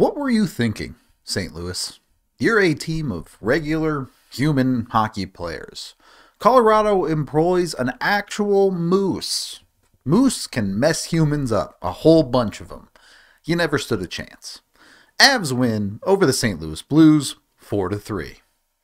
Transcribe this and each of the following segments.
What were you thinking, St. Louis? You're a team of regular human hockey players. Colorado employs an actual moose. Moose can mess humans up, a whole bunch of them. You never stood a chance. Avs win over the St. Louis Blues 4-3.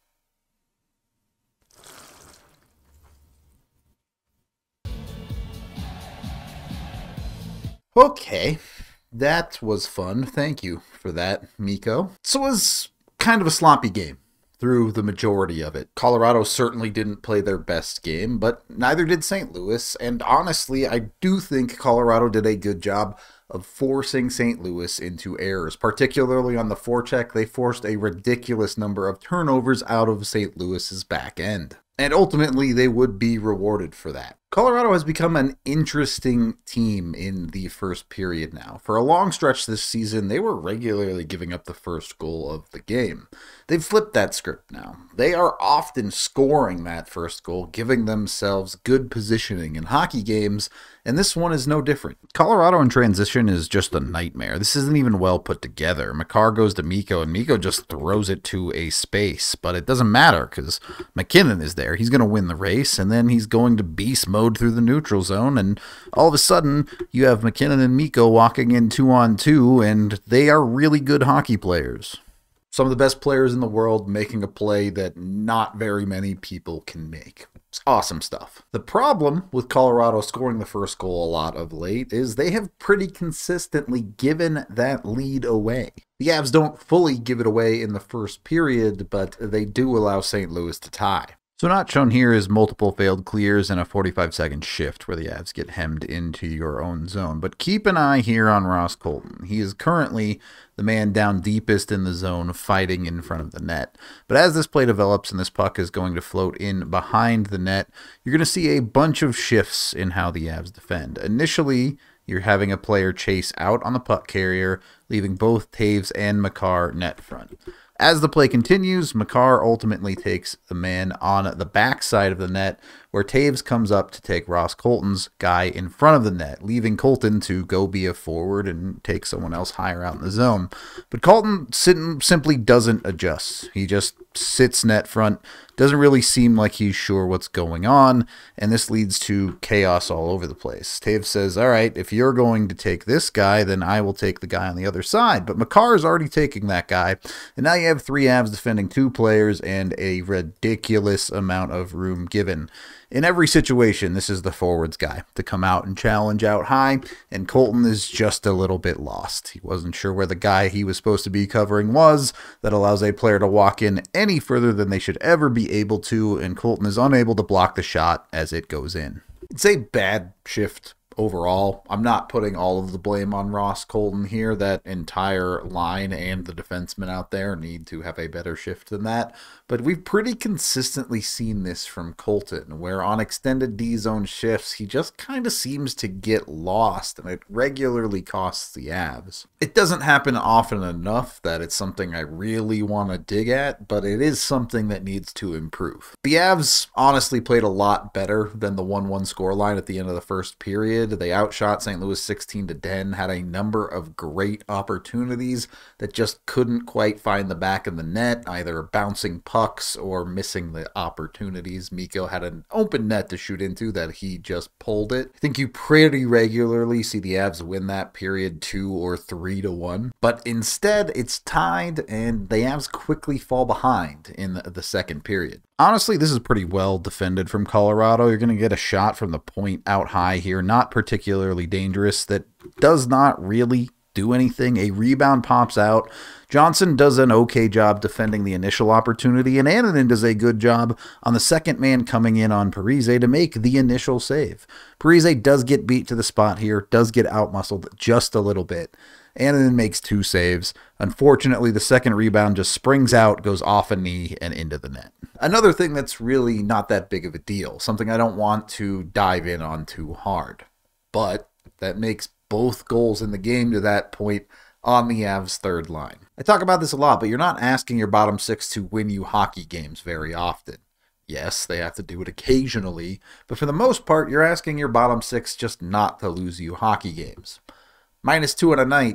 Okay, that was fun. Thank you for that, Mikko. So it was kind of a sloppy game through the majority of it. Colorado certainly didn't play their best game, but neither did St. Louis. And honestly, I do think Colorado did a good job of forcing St. Louis into errors. Particularly on the forecheck, they forced a ridiculous number of turnovers out of St. Louis's back end. And ultimately, they would be rewarded for that. Colorado has become an interesting team in the first period now. For a long stretch this season, they were regularly giving up the first goal of the game. They've flipped that script now. They are often scoring that first goal, giving themselves good positioning in hockey games, and this one is no different. Colorado in transition is just a nightmare. This isn't even well put together. Makar goes to Mikko, and Mikko just throws it to a space, but it doesn't matter because MacKinnon is there. He's going to win the race, and then he's going to beast mode through the neutral zone, and all of a sudden you have MacKinnon and Mikko walking in 2-on-2, and they are really good hockey players. Some of the best players in the world making a play that not very many people can make. It's awesome stuff. The problem with Colorado scoring the first goal a lot of late is they have pretty consistently given that lead away. The Avs don't fully give it away in the first period, but they do allow St. Louis to tie. So not shown here is multiple failed clears and a 45-second shift where the Avs get hemmed into your own zone. But keep an eye here on Ross Colton. He is currently the man down deepest in the zone fighting in front of the net. But as this play develops and this puck is going to float in behind the net, you're going to see a bunch of shifts in how the Avs defend. Initially, you're having a player chase out on the puck carrier, leaving both Taves and Makar net front. As the play continues, Makar ultimately takes the man on the backside of the net, where Taves comes up to take Ross Colton's guy in front of the net, leaving Colton to go be a forward and take someone else higher out in the zone. But Colton simply doesn't adjust. He just sits net front, doesn't really seem like he's sure what's going on, and this leads to chaos all over the place. Taves says, all right, if you're going to take this guy, then I will take the guy on the other side. But Makar is already taking that guy, and now you have three Avs defending two players and a ridiculous amount of room given. In every situation, this is the forwards guy to come out and challenge out high, and Colton is just a little bit lost. He wasn't sure where the guy he was supposed to be covering was. That allows a player to walk in any further than they should ever be able to, and Colton is unable to block the shot as it goes in. It's a bad shift overall. I'm not putting all of the blame on Ross Colton here. That entire line and the defensemen out there need to have a better shift than that. But we've pretty consistently seen this from Colton, where on extended D-zone shifts, he just kind of seems to get lost, and it regularly costs the Avs. It doesn't happen often enough that it's something I really want to dig at, but it is something that needs to improve. The Avs honestly played a lot better than the 1-1 scoreline at the end of the first period. They outshot St. Louis 16-10, had a number of great opportunities that just couldn't quite find the back of the net, either bouncing pucks or missing the opportunities. Mikko had an open net to shoot into that he just pulled it. I think you pretty regularly see the Avs win that period 2 or 3-1, but instead it's tied and the Avs quickly fall behind in the second period. Honestly, this is pretty well defended from Colorado. You're going to get a shot from the point out high here, not particularly dangerous, that does not really do anything. A rebound pops out. Johnson does an okay job defending the initial opportunity, and Annunen does a good job on the second man coming in on Parise to make the initial save. Parise does get beat to the spot here, does get outmuscled just a little bit. Annunen makes 2 saves. Unfortunately, the second rebound just springs out, goes off a knee, and into the net. Another thing that's really not that big of a deal, something I don't want to dive in on too hard, but that makes both goals in the game to that point on the Avs' third line. I talk about this a lot, but you're not asking your bottom 6 to win you hockey games very often. Yes, they have to do it occasionally, but for the most part, you're asking your bottom 6 just not to lose you hockey games. -2 on a night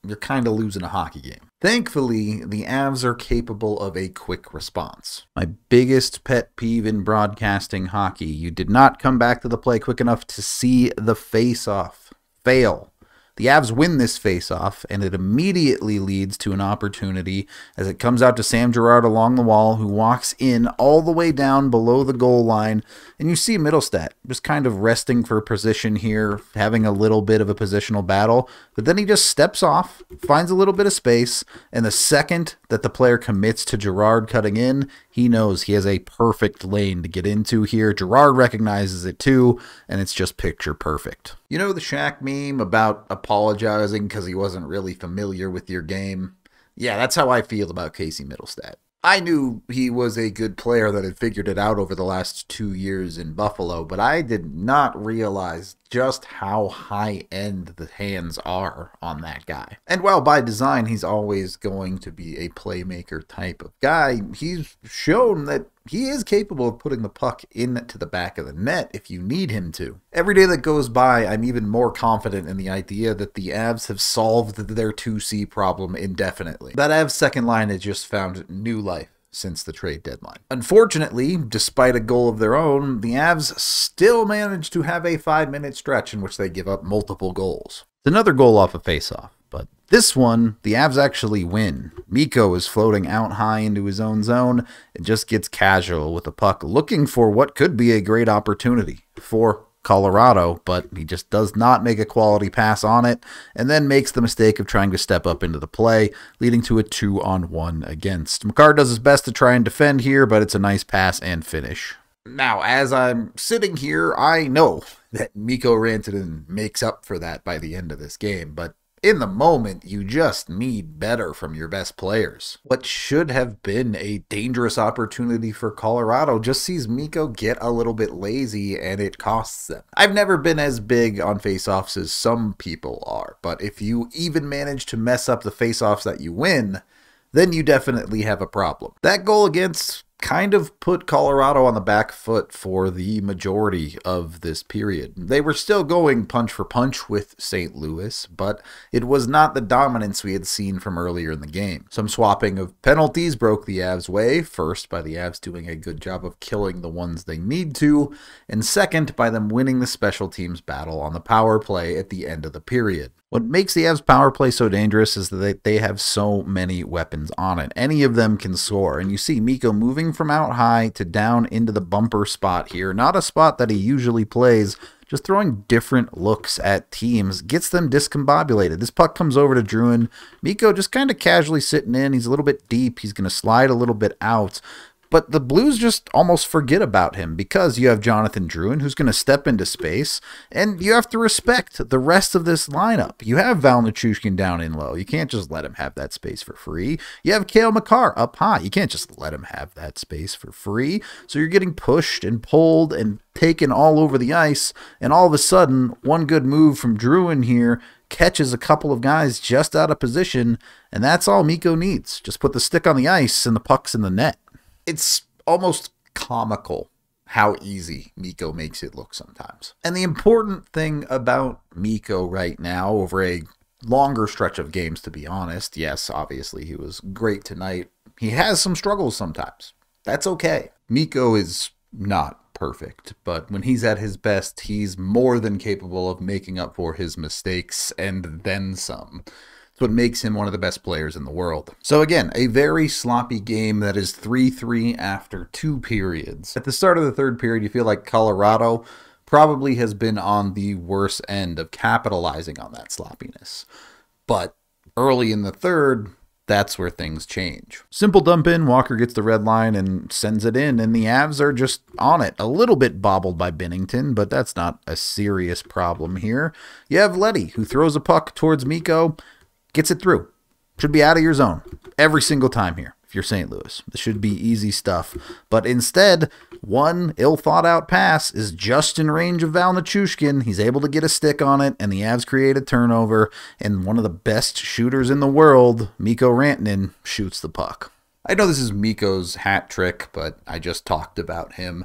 you're kind of losing a hockey game. Thankfully, the Avs are capable of a quick response. My biggest pet peeve in broadcasting hockey: you did not come back to the play quick enough to see the face-off. Fail. The Avs win this face-off, and it immediately leads to an opportunity as it comes out to Sam Girard along the wall, who walks in all the way down below the goal line. And you see Mittlestadt just kind of resting for position here, having a little bit of a positional battle. But then he just steps off, finds a little bit of space, and the second that the player commits to Girard cutting in, he knows he has a perfect lane to get into here. Girard recognizes it too, and it's just picture perfect. You know the Shaq meme about apologizing because he wasn't really familiar with your game? Yeah, that's how I feel about Casey Mittlestadt. I knew he was a good player that had figured it out over the last 2 years in Buffalo, but I did not realize just how high-end the hands are on that guy. And while by design he's always going to be a playmaker type of guy, he's shown that he is capable of putting the puck into the back of the net if you need him to. Every day that goes by, I'm even more confident in the idea that the Avs have solved their 2C problem indefinitely. That Avs second line has just found new life since the trade deadline. Unfortunately, despite a goal of their own, the Avs still managed to have a 5-minute stretch in which they give up multiple goals. It's another goal off a faceoff, but this one, the Avs actually win. Mikko is floating out high into his own zone and just gets casual with the puck, looking for what could be a great opportunity for Colorado, but he just does not make a quality pass on it, and then makes the mistake of trying to step up into the play, leading to a 2-on-1 against. Makar does his best to try and defend here, but it's a nice pass and finish. Now, as I'm sitting here, I know that Mikko Rantanen makes up for that by the end of this game, but in the moment, you just need better from your best players. What should have been a dangerous opportunity for Colorado just sees Mikko get a little bit lazy, and it costs them. I've never been as big on faceoffs as some people are, but if you even manage to mess up the faceoffs that you win, then you definitely have a problem. That goal against kind of put Colorado on the back foot for the majority of this period. They were still going punch for punch with St. Louis, but it was not the dominance we had seen from earlier in the game. Some swapping of penalties broke the Avs' way, first by the Avs doing a good job of killing the ones they need to, and second by them winning the special teams battle on the power play at the end of the period. What makes the Avs power play so dangerous is that they have so many weapons on it. Any of them can score, and you see Mikko moving from out high to down into the bumper spot here. Not a spot that he usually plays, just throwing different looks at teams, gets them discombobulated. This puck comes over to Drouin. Mikko just kind of casually sitting in. He's a little bit deep. He's going to slide a little bit out. But the Blues just almost forget about him because you have Jonathan Drouin, who's going to step into space, and you have to respect the rest of this lineup. You have Val Nichushkin down in low. You can't just let him have that space for free. You have Cale Makar up high. You can't just let him have that space for free. So you're getting pushed and pulled and taken all over the ice, and all of a sudden, one good move from Drouin here catches a couple of guys just out of position, and that's all Mikko needs. Just put the stick on the ice, and the puck's in the net. It's almost comical how easy Mikko makes it look sometimes. And the important thing about Mikko right now, over a longer stretch of games, to be honest, yes, obviously he was great tonight. He has some struggles sometimes. That's okay. Mikko is not perfect, but when he's at his best, he's more than capable of making up for his mistakes and then some. It's what makes him one of the best players in the world. So again, a very sloppy game that is 3-3 after 2 periods. At the start of the third period, you feel like Colorado probably has been on the worst end of capitalizing on that sloppiness. But early in the third, that's where things change. Simple dump in, Walker gets the red line and sends it in, and the Avs are just on it. A little bit bobbled by Binnington, but that's not a serious problem here. You have Leddy, who throws a puck towards Mikko, gets it through. Should be out of your zone every single time here if you're St. Louis. This should be easy stuff. But instead, one ill-thought-out pass is just in range of Val Nichushkin. He's able to get a stick on it, and the Avs create a turnover, and one of the best shooters in the world, Mikko Rantanen, shoots the puck. I know this is Mikko's hat trick, but I just talked about him.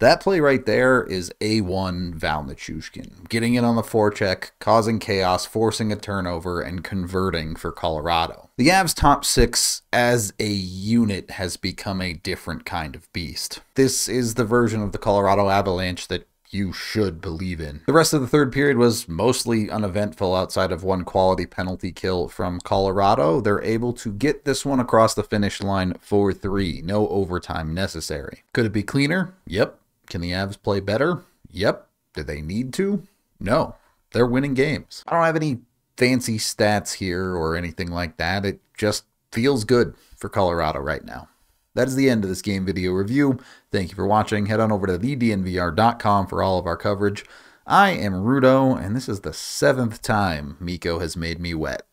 That play right there is A1 Val Nichushkin. Getting in on the forecheck, causing chaos, forcing a turnover, and converting for Colorado. The Avs' top six as a unit has become a different kind of beast. This is the version of the Colorado Avalanche that you should believe in. The rest of the third period was mostly uneventful outside of one quality penalty kill from Colorado. They're able to get this one across the finish line 4-3. No overtime necessary. Could it be cleaner? Yep. Can the Avs play better? Yep. Do they need to? No. They're winning games. I don't have any fancy stats here or anything like that. It just feels good for Colorado right now. That is the end of this game video review. Thank you for watching. Head on over to thednvr.com for all of our coverage. I am Rudo, and this is the 7th time Mikko has made me wet.